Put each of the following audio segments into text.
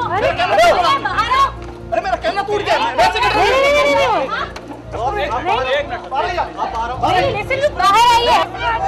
अरे मेरा कैमरा टूट गया। बाहर आइए।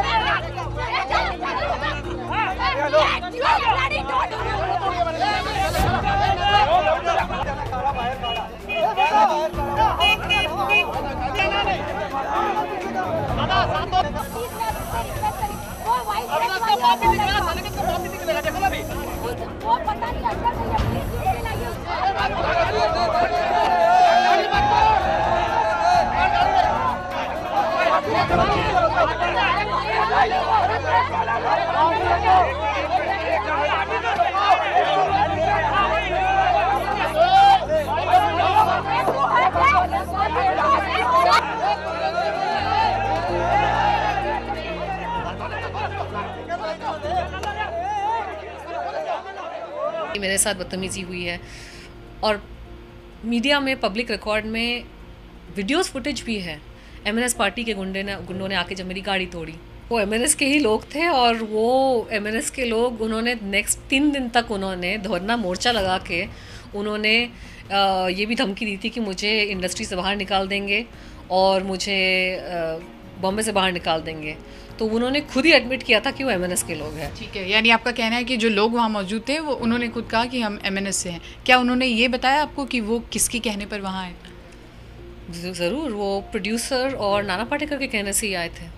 मेरे साथ बदतमीजी हुई है और मीडिया में पब्लिक रिकॉर्ड में वीडियोस फुटेज भी है। एमएनएस पार्टी के गुंडों ने आके जब मेरी गाड़ी तोड़ी, वो एमएनएस के ही लोग थे और वो एमएनएस के लोग उन्होंने नेक्स्ट 3 दिन तक उन्होंने धरना मोर्चा लगा के उन्होंने ये भी धमकी दी थी कि मुझे इंडस्ट्री से बाहर निकाल देंगे और मुझे बॉम्बे से बाहर निकाल देंगे। तो उन्होंने खुद ही एडमिट किया था कि वो एमएनएस के लोग हैं। ठीक है, यानी आपका कहना है कि जो लोग वहाँ मौजूद थे वो उन्होंने खुद कहा कि हम एमएनएस से हैं। क्या उन्होंने ये बताया आपको कि वो किसके कहने पर वहाँ आए? ज़रूर, वो प्रोड्यूसर और नाना पाटेकर के कहने से ही आए थे।